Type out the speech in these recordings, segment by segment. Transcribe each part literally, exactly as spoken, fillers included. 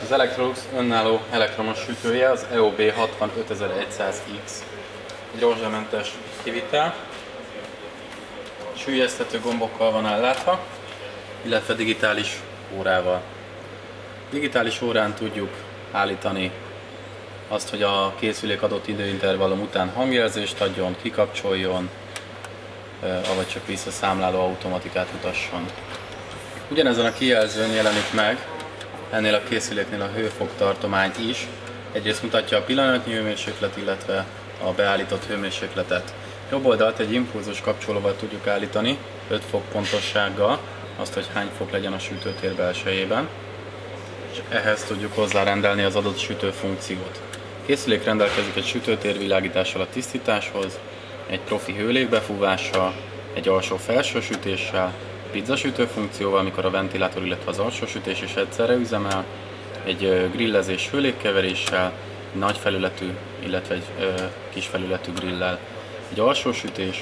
Az Electrolux önálló elektromos sütője az E O B hatvanötezer-száz X. Egy rózsamentes kivitel, süllyeszthető gombokkal van ellátva, illetve digitális órával. Digitális órán tudjuk állítani azt, hogy a készülék adott időintervallum után hangjelzést adjon, kikapcsoljon, avagy csak visszaszámláló automatikát mutasson. Ugyanezen a kijelzőn jelenik meg ennél a készüléknél a hőfoktartomány is. Egyrészt mutatja a pillanatnyi hőmérséklet, illetve a beállított hőmérsékletet. Jobb oldalt egy impulzus kapcsolóval tudjuk állítani öt fok pontossággal azt, hogy hány fok legyen a sütőtér belsejében, és ehhez tudjuk hozzárendelni az adott sütő funkciót. A készülék rendelkezik egy sütőtér világítással a tisztításhoz, egy profi hőlégbefúvással, egy alsó-felső sütéssel, pizzasütő funkcióval, amikor a ventilátor, illetve az alsó sütés is egyszerre üzemel, egy grillezés hőlégkeveréssel, egy nagy felületű, illetve egy ö, kis felületű grillel, egy alsó sütés,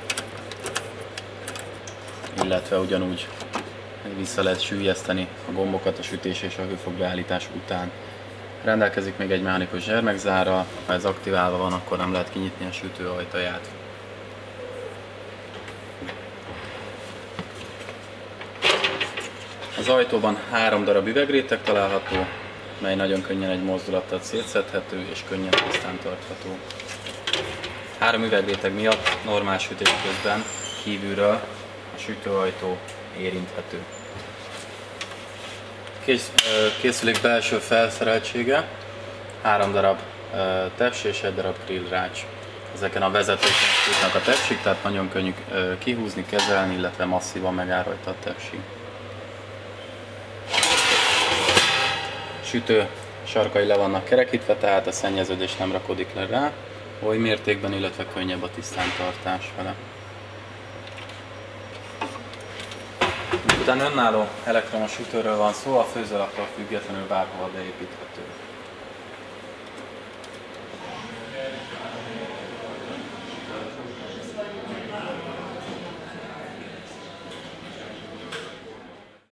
illetve ugyanúgy vissza lehet süllyeszteni a gombokat a sütés és a hőfok beállítás után. Rendelkezik még egy mechanikus zsermegzárral, ha ez aktiválva van, akkor nem lehet kinyitni a sütő ajtaját. Az ajtóban három darab üvegréteg található, mely nagyon könnyen egy mozdulattal szétszedhető és könnyen tisztán tartható. Három üvegréteg miatt normál sütés közben kívülről a sütőajtó érinthető. Kész, készülék belső felszereltsége, három darab teps és egy darab grillrács. Ezeken a vezetőken futnak a tepsik, tehát nagyon könnyű kihúzni, kezelni, illetve masszívan megáll rajta a tepsi. Sütő sarkai le vannak kerekítve, tehát a szennyeződés nem rakodik le rá, oly mértékben, illetve könnyebb a tisztántartás vele. Miután önálló elektromos sütőről van szó, a főzőlaktól függetlenül bárhova beépíthető.